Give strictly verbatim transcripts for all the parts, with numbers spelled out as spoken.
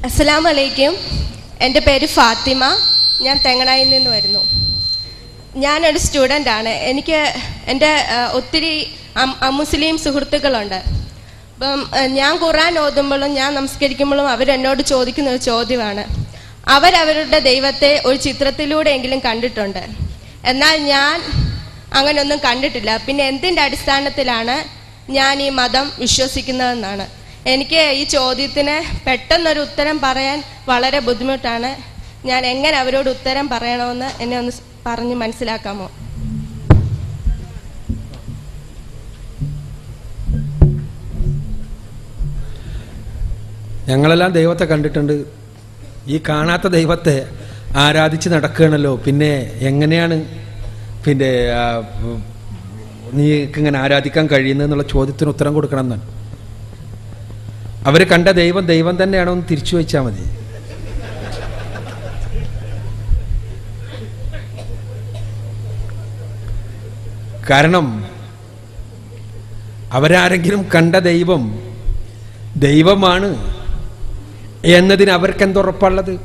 അസ്സലാമു അലൈക്കും. എൻ്റെ പേര് ഫാത്തിമ. ഞാൻ തെങ്ങണായിൽ നിന്ന് വരുന്നു. ഞാനൊരു സ്റ്റുഡൻ്റാണ്. എനിക്ക് എൻ്റെ ഒത്തിരി അമുസ്ലിം സുഹൃത്തുക്കളുണ്ട്. അപ്പം ഞാൻ ഖുർആൻ ഓതുമ്പോഴും ഞാൻ നമസ്കരിക്കുമ്പോഴും അവരെന്നോട് ചോദിക്കുന്ന ഒരു ചോദ്യമാണ്, അവരവരുടെ ദൈവത്തെ ഒരു ചിത്രത്തിലൂടെയെങ്കിലും കണ്ടിട്ടുണ്ട്, എന്നാൽ ഞാൻ അങ്ങനെയൊന്നും കണ്ടിട്ടില്ല, പിന്നെ എന്തിൻ്റെ അടിസ്ഥാനത്തിലാണ് ഞാൻ ഈ മതം വിശ്വസിക്കുന്നതെന്നാണ്. എനിക്ക് ഈ ചോദ്യത്തിന് പെട്ടെന്നൊരു ഉത്തരം പറയാൻ വളരെ ബുദ്ധിമുട്ടാണ്. ഞാൻ എങ്ങനെ അവരോട് ഉത്തരം പറയണമെന്ന് എന്നെ ഒന്ന് പറഞ്ഞ് മനസ്സിലാക്കാമോ? ഞങ്ങളെല്ലാം ദൈവത്തെ കണ്ടിട്ടുണ്ട്. ഈ കാണാത്ത ദൈവത്തെ ആരാധിച്ച് നടക്കുകയാണല്ലോ, പിന്നെ എങ്ങനെയാണ് പിന്നെ നീക്ക് ഇങ്ങനെ ആരാധിക്കാൻ കഴിയുന്നതെന്നുള്ള ചോദ്യത്തിന് ഉത്തരം കൊടുക്കണം എന്നാണ്. അവർ കണ്ട ദൈവം ദൈവം തന്നെയാണോ എന്ന് തിരിച്ചു വെച്ചാൽ മതി. കാരണം അവരാരെങ്കിലും കണ്ട ദൈവം ദൈവമാണ് എന്നതിന് അവർക്ക് എന്തുറപ്പുള്ളത്?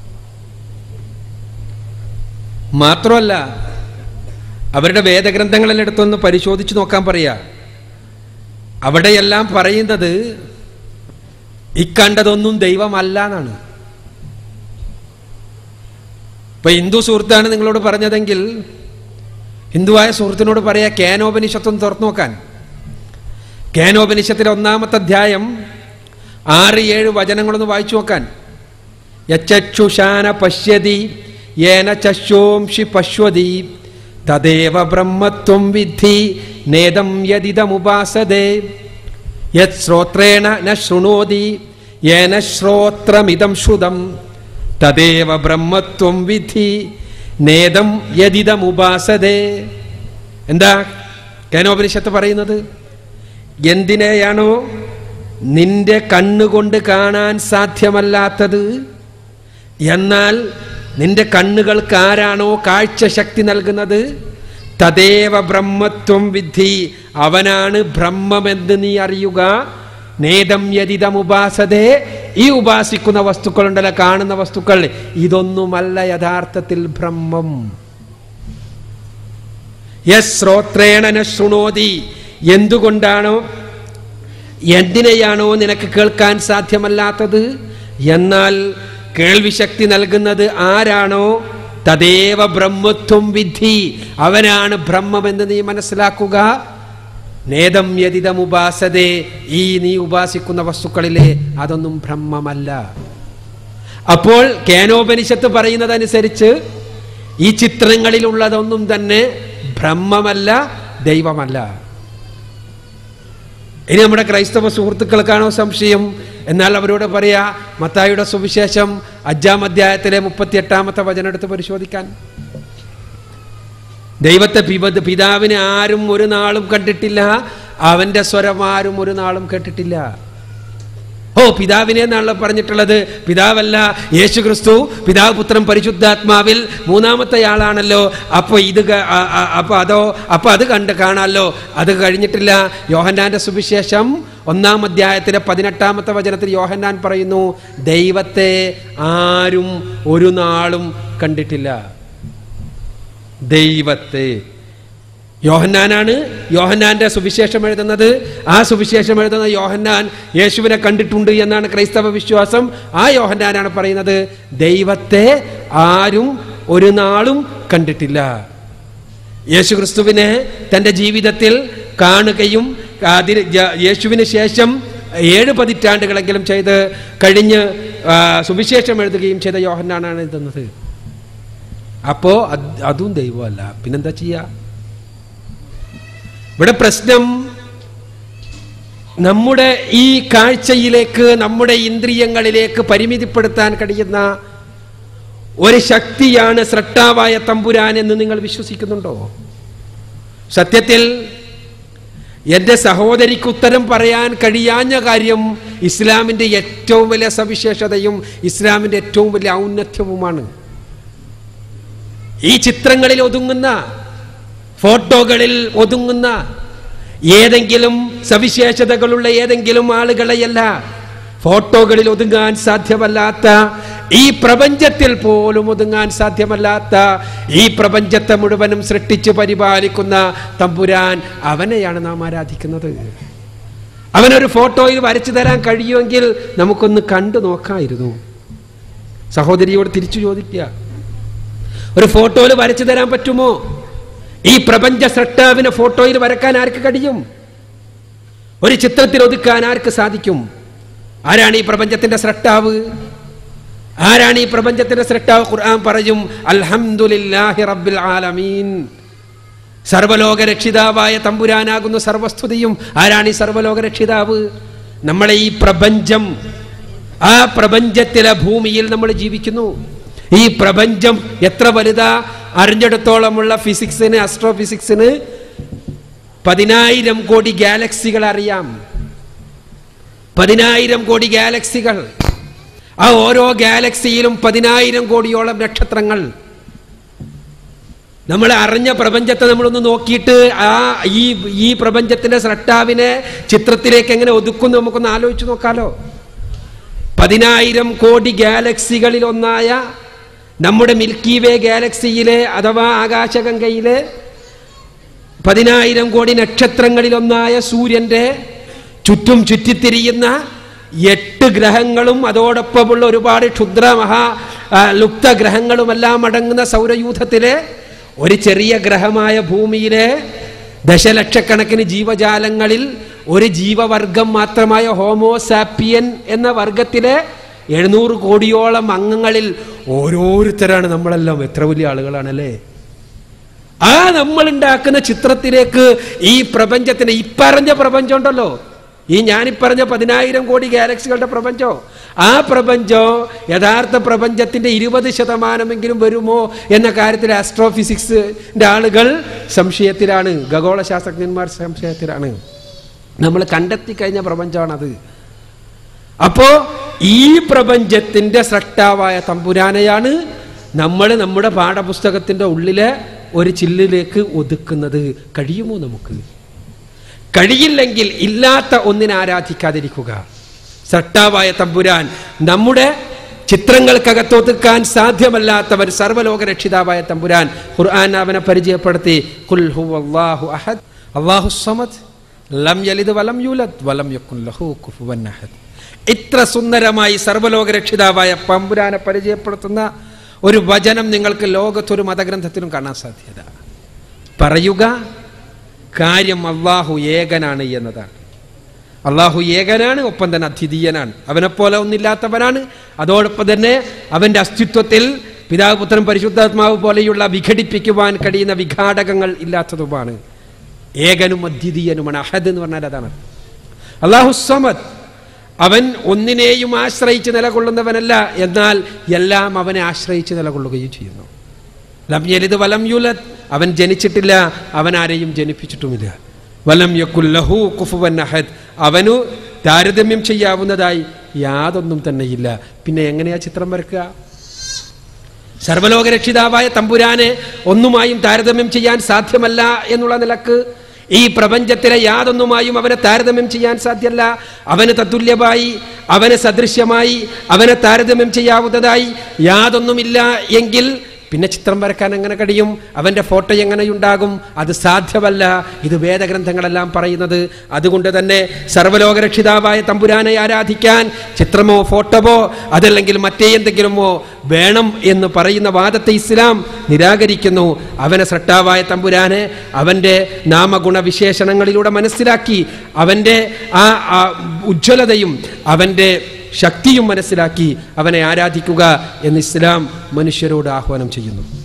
മാത്രമല്ല, അവരുടെ വേദഗ്രന്ഥങ്ങളെല്ലാം എടുത്തൊന്ന് പരിശോധിച്ച് നോക്കാൻ പറയാ. അവിടെയെല്ലാം പറയുന്നത് ഇക്കണ്ടതൊന്നും ദൈവമല്ല എന്നാണ്. ഇപ്പൊ ഹിന്ദു സുഹൃത്താണ് നിങ്ങളോട് പറഞ്ഞതെങ്കിൽ ഹിന്ദുവായ സുഹൃത്തിനോട് പറയാ കേനോപനിഷത്തൊന്ന് തുറന്നു നോക്കാൻ. കേനോപനിഷത്തിലെ ഒന്നാമത്തെ അധ്യായം ആറ് ഏഴ് വചനങ്ങളൊന്ന് വായിച്ചു നോക്കാൻ. യച്ചക്ഷുഷാന പശ്യതി യേന ചക്ഷോംഷി പശ്വതി തദേവ ബ്രഹ്മത്വം വിദ്ധി നേദം യദിദമുപാസതേ യത് ശ്രോത്രേണ ന ശൃണോതി യേന ശ്രോത്രമിദം ശ്രുതം തദേവ ബ്രഹ്മത്വം വിദ്ധി നേദം യദിദമുപാസതേ. എന്താ കേനോപനിഷത്ത് പറയുന്നത്? എന്തിനെയാണോ നിന്റെ കണ്ണുകൊണ്ട് കാണാൻ സാധ്യമല്ലാത്തത്, എന്നാൽ നിന്റെ കണ്ണുകൾക്ക് ആരാണോ കാഴ്ചശക്തി നൽകുന്നത്, തദേവ ബ്രഹ്മത്വം വിദ്ധി, അവനാണ് ബ്രഹ്മമെന്ന് നീ അറിയുക. നേദം യദിദമുപാസതേ, ഈ ഉപാസിക്കുന്ന വസ്തുക്കളുണ്ടല്ലോ, കാണുന്ന വസ്തുക്കൾ, ഇതൊന്നുമല്ല യഥാർത്ഥത്തിൽ ബ്രഹ്മം. യശ്രോത്രേണ ന ശൃണോതി, എന്തുകൊണ്ടാണോ എന്തിനെയാണോ നിനക്ക് കേൾക്കാൻ സാധ്യമല്ലാത്തത്, എന്നാൽ കേൾവിശക്തി നൽകുന്നത് ആരാണോ, തദേവ ബ്രഹ്മത്വം വിദ്ധി, അവനാണ് ബ്രഹ്മമെന്ന് നീ മനസ്സിലാക്കുക. നേദം യദിദമുപാസതേ, ഈ നീ ഉപാസിക്കുന്ന വസ്തുക്കളിലെ അതൊന്നും ബ്രഹ്മമല്ല. അപ്പോൾ കേനോപനിഷത്ത് പറയുന്നതനുസരിച്ച് ഈ ചിത്രങ്ങളിലുള്ളതൊന്നും തന്നെ ബ്രഹ്മമല്ല, ദൈവമല്ല. ഇനി നമ്മുടെ ക്രൈസ്തവ സുഹൃത്തുക്കൾക്കാണോ സംശയം? എന്നാൽ അവരോട് പറയാ, മത്തായിയുടെ സുവിശേഷം അഞ്ചാം അധ്യായത്തിലെ മുപ്പത്തി എട്ടാമത്തെ വചനം എടുത്ത് പരിശോധിക്കാൻ. ദൈവത്തെ പിതാവിനെ ആരും ഒരു നാളും കണ്ടിട്ടില്ല, അവന്റെ സ്വരം ആരും ഒരു നാളും കേട്ടിട്ടില്ല. ഓ, പിതാവിനെ എന്നാണല്ലോ പറഞ്ഞിട്ടുള്ളത്. പിതാവല്ല യേശു ക്രിസ്തു, പിതാവ് പുത്രൻ പരിശുദ്ധാത്മാവിൽ മൂന്നാമത്തെ ആളാണല്ലോ. അപ്പൊ ഇത് അപ്പൊ അതോ അപ്പൊ അത് കണ്ട് കാണാമല്ലോ. അത് കഴിഞ്ഞിട്ടില്ല. യോഹന്നാന്റെ സുവിശേഷം ഒന്നാം അധ്യായത്തിലെ പതിനെട്ടാമത്തെ വചനത്തിൽ യോഹന്നാൻ പറയുന്നു, ദൈവത്തെ ആരും ഒരു നാളും കണ്ടിട്ടില്ല. ദൈവത്തെ യോഹന്നാനാണ് യോഹന്നാന്റെ സുവിശേഷം എഴുതുന്നത്. ആ സുവിശേഷം എഴുതുന്ന യോഹന്നാൻ യേശുവിനെ കണ്ടിട്ടുണ്ട് എന്നാണ് ക്രൈസ്തവ വിശ്വാസം. ആ യോഹന്നാനാണ് പറയുന്നത്, ദൈവത്തെ ആരും ഒരു നാളും കണ്ടിട്ടില്ല. യേശു ക്രിസ്തുവിനെ തൻ്റെ ജീവിതത്തിൽ കാണുകയും അതിന് യേശുവിന് ശേഷം ഏഴ് പതിറ്റാണ്ടുകളെങ്കിലും ചെയ്ത് കഴിഞ്ഞ് സുവിശേഷം എഴുതുകയും ചെയ്ത യോഹന്നാനാണ് എഴുതുന്നത്. അപ്പോ അതും ദൈവമല്ല, പിന്നെന്താ ചെയ്യാ? ഇവിടെ പ്രശ്നം നമ്മുടെ ഈ കാഴ്ചയിലേക്ക്, നമ്മുടെ ഇന്ദ്രിയങ്ങളിലേക്ക് പരിമിതിപ്പെടുത്താൻ കഴിയുന്ന ഒരു ശക്തിയാണ് സ്രഷ്ടാവായ തമ്പുരാൻ എന്ന് നിങ്ങൾ വിശ്വസിക്കുന്നുണ്ടോ? സത്യത്തിൽ എൻ്റെ സഹോദരിക്ക് ഉത്തരം പറയാൻ കഴിയാഞ്ഞ കാര്യം ഇസ്ലാമിൻ്റെ ഏറ്റവും വലിയ സവിശേഷതയും ഇസ്ലാമിൻ്റെ ഏറ്റവും വലിയ ഔന്നത്യവുമാണ്. ഈ ചിത്രങ്ങളിൽ ഒതുങ്ങുന്ന, ഫോട്ടോകളിൽ ഒതുങ്ങുന്ന ഏതെങ്കിലും സവിശേഷതകളുള്ള ഏതെങ്കിലും ആളുകളെയല്ല, ഫോട്ടോകളിൽ ഒതുങ്ങാൻ സാധ്യമല്ലാത്ത, ഈ പ്രപഞ്ചത്തിൽ പോലും ഒതുങ്ങാൻ സാധ്യമല്ലാത്ത, ഈ പ്രപഞ്ചത്തെ മുഴുവനും സൃഷ്ടിച്ച് പരിപാലിക്കുന്ന തമ്പുരാൻ, അവനെയാണ് നാം ആരാധിക്കുന്നത്. അവനൊരു ഫോട്ടോയിൽ വരച്ചു തരാൻ കഴിയുമെങ്കിൽ നമുക്കൊന്ന് കണ്ടു നോക്കായിരുന്നു. സഹോദരിയോട് തിരിച്ചു ചോദിക്കുക, ഒരു ഫോട്ടോയിൽ വരച്ചു തരാൻ പറ്റുമോ? ഈ പ്രപഞ്ച സൃഷ്ടാവിനെ ഫോട്ടോയിൽ വരക്കാൻ ആർക്ക് കഴിയും? ഒരു ചിത്രത്തിൽ ഒതുക്കാൻ ആർക്ക് സാധിക്കും? ആരാണ് ഈ പ്രപഞ്ചത്തിന്റെ സൃഷ്ടാവ്? ആരാണ് ഈ പ്രപഞ്ചത്തിന്റെ സൃഷ്ടാവ്? ഖുർആൻ പറയും, അൽഹംദുലില്ലാഹി റബ്ബിൽ ആലമീൻ. സർവലോക രക്ഷിതാവായ തമ്പുരാനാകുന്നു സർവസ്തുതിയും. ആരാണ് ഈ സർവലോക രക്ഷിതാവ്? നമ്മളെ ഈ പ്രപഞ്ചം, ആ പ്രപഞ്ചത്തിലെ ഭൂമിയിൽ നമ്മൾ ജീവിക്കുന്നു. ഈ പ്രപഞ്ചം എത്ര വലുതാ? അറിഞ്ഞിടത്തോളമുള്ള ഫിസിക്സിന്, ആസ്ട്രോഫിസിക്സിന് പതിനായിരം കോടി ഗാലക്സികൾ അറിയാം. പതിനായിരം കോടി ഗാലക്സികൾ. ആ ഓരോ ഗാലക്സിയിലും പതിനായിരം കോടിയോളം നക്ഷത്രങ്ങൾ. നമ്മൾ അറിഞ്ഞ പ്രപഞ്ചത്തെ നമ്മളൊന്ന് നോക്കിയിട്ട് ആ ഈ ഈ പ്രപഞ്ചത്തിന്റെ സൃഷ്ടാവിനെ ചിത്രത്തിലേക്ക് എങ്ങനെ ഒതുക്കും നമുക്കൊന്ന് ആലോചിച്ച് നോക്കാലോ. പതിനായിരം കോടി ഗാലക്സികളിൽ ഒന്നായ നമ്മുടെ മിൽക്കി വേ ഗാലക്സിയിലെ അഥവാ ആകാശഗംഗയിലെ പതിനായിരം കോടി നക്ഷത്രങ്ങളിൽ ഒന്നായ സൂര്യന്റെ ചുറ്റും ചുറ്റിത്തിരിയുന്ന എട്ട് ഗ്രഹങ്ങളും അതോടൊപ്പമുള്ള ഒരുപാട് ക്ഷുദ്ര മഹാ ലുപ്ത ഗ്രഹങ്ങളുമെല്ലാം അടങ്ങുന്ന സൗരയൂഥത്തിലെ ഒരു ചെറിയ ഗ്രഹമായ ഭൂമിയിലെ ദശലക്ഷക്കണക്കിന് ജീവജാലങ്ങളിൽ ഒരു ജീവവർഗം മാത്രമായ ഹോമോസാപ്പിയൻ എന്ന വർഗത്തിലെ എഴുന്നൂറ് കോടിയോളം അംഗങ്ങളിൽ ഓരോരുത്തരാണ് നമ്മളെല്ലാം. എത്ര വലിയ ആളുകളാണല്ലേ! ആ നമ്മൾ ഉണ്ടാക്കുന്ന ചിത്രത്തിലേക്ക് ഈ പ്രപഞ്ചത്തിന്, ഇപ്പറഞ്ഞ പ്രപഞ്ചം ഉണ്ടല്ലോ, ഈ ഞാനിപ്പറഞ്ഞ പതിനായിരം കോടി ഗാലക്സികളുടെ പ്രപഞ്ചം, ആ പ്രപഞ്ചം യഥാർത്ഥ പ്രപഞ്ചത്തിന്റെ ഇരുപത് ശതമാനമെങ്കിലും വരുമോ എന്ന കാര്യത്തിൽ ആസ്ട്രോഫിസിക്സിന്റെ ആളുകൾ സംശയത്തിലാണ്, ഖഗോള ശാസ്ത്രജ്ഞന്മാർ സംശയത്തിലാണ്. നമ്മൾ കണ്ടെത്തി കഴിഞ്ഞ പ്രപഞ്ചമാണത്. അപ്പോ ഈ പ്രപഞ്ചത്തിന്റെ സൃഷ്ടാവായ തമ്പുരാനെയാണ് നമ്മൾ നമ്മുടെ പാഠപുസ്തകത്തിന്റെ ഉള്ളിലെ ഒരു ചില്ലിലേക്ക് ഒതുക്കുന്നത്. കഴിയുമോ നമുക്ക്? കഴിയില്ലെങ്കിൽ ഇല്ലാത്ത ഒന്നിനെ ആരാധിക്കാതിരിക്കുക. സൃഷ്ടാവായ തമ്പുരാൻ, നമ്മുടെ ചിത്രങ്ങൾക്കകത്തൊതുക്കാൻ സാധ്യമല്ലാത്തവർ, സർവ്വലോക രക്ഷിതാവായ തമ്പുരാൻ. ഖുർആൻ അവനെ പരിചയപ്പെടുത്തി, ഖുൽ ഹുവല്ലാഹു അഹദ് അല്ലാഹുസ് സമദ് ലം യലിദ് വലം യൂലദ് വലം യകുൻ ലഹു കുഫുവൻ അഹദ്. ഇത്ര സുന്ദരമായി സർവ്വലോക രക്ഷിതാവായ തമ്പുരാനെ പരിചയപ്പെടുത്തുന്ന ഒരു വചനം നിങ്ങൾക്ക് ലോകത്തൊരു മതഗ്രന്ഥത്തിലും കാണാൻ സാധ്യത. പറയുക കാര്യം അള്ളാഹു ഏകനാണ് എന്നതാണ്. അള്ളാഹു ഏകനാണ്, ഒപ്പം തന്നെ അദ്വിതീയനാണ്, അവനെപ്പോലെ ഒന്നില്ലാത്തവനാണ്. അതോടൊപ്പം തന്നെ അവന്റെ അസ്തിത്വത്തിൽ പിതാവ്, പുത്രൻ, പരിശുദ്ധാത്മാവ് പോലെയുള്ള വിഘടിപ്പിക്കുവാൻ കഴിയുന്ന വിഘാടകങ്ങൾ ഇല്ലാത്തതുമാണ്. ഏകനും അദ്വിതീയനുമാണ്. അഹദ് എന്ന് പറഞ്ഞാൽ അതാണ്. അല്ലാഹു സമദ്, അവൻ ഒന്നിനെയും ആശ്രയിച്ച് നിലകൊള്ളുന്നവനല്ല, എന്നാൽ എല്ലാം അവനെ ആശ്രയിച്ച് നിലകൊള്ളുകയും ചെയ്യുന്നു. ലം യലിദ് വലം യൂലദ്, അവൻ ജനിച്ചിട്ടില്ല, അവൻ ആരെയും ജനിപ്പിച്ചിട്ടുമില്ല. വലം യകുൽ ലഹു കുഫുവൻ അഹദ്, അവനു താരതമ്യം ചെയ്യാവുന്നതായി യാതൊന്നും തന്നെയില്ല. പിന്നെ എങ്ങനെയാ ചിത്രം വരക്കുക? സർവ്വലോക രക്ഷിതാവായ തമ്പുരാനെ ഒന്നുമായും താരതമ്യം ചെയ്യാൻ സാധ്യമല്ല എന്നുള്ള നിലക്ക് ഈ പ്രപഞ്ചത്തിലെ യാതൊന്നുമായും അവനെ താരതമ്യം ചെയ്യാൻ സാധ്യമല്ല. അവന് തത്തുല്യമായി, അവന് സദൃശ്യമായി, അവനെ താരതമ്യം ചെയ്യാവുന്നതായി യാതൊന്നുമില്ല എങ്കിൽ പിന്നെ ചിത്രം വരക്കാൻ എങ്ങനെ കഴിയും? അവന്റെ ഫോട്ടോ എങ്ങനെയുണ്ടാകും? അത് സാധ്യമല്ല. ഇത് വേദഗ്രന്ഥങ്ങളെല്ലാം പറയുന്നത്. അതുകൊണ്ട് തന്നെ സർവ്വലോക രക്ഷിതാവായ തമ്പുരാനെ ആരാധിക്കാൻ ചിത്രമോ ഫോട്ടോവോ അതല്ലെങ്കിൽ മറ്റേ എന്തെങ്കിലുമോ വേണം എന്ന് പറയുന്ന വാദത്തെ ഇസ്ലാം നിരാകരിക്കുന്നു. അവനെ സൃഷ്ടാവായ തമ്പുരാനെ അവന്റെ നാമഗുണ വിശേഷണങ്ങളിലൂടെ മനസ്സിലാക്കി അവന്റെ ആ ഉജ്ജ്വലതയും അവന്റെ ശക്തിയും മനസ്സിലാക്കി അവനെ ആരാധിക്കുക എന്ന് ഇസ്ലാം മനുഷ്യരോട് ആഹ്വാനം ചെയ്യുന്നു.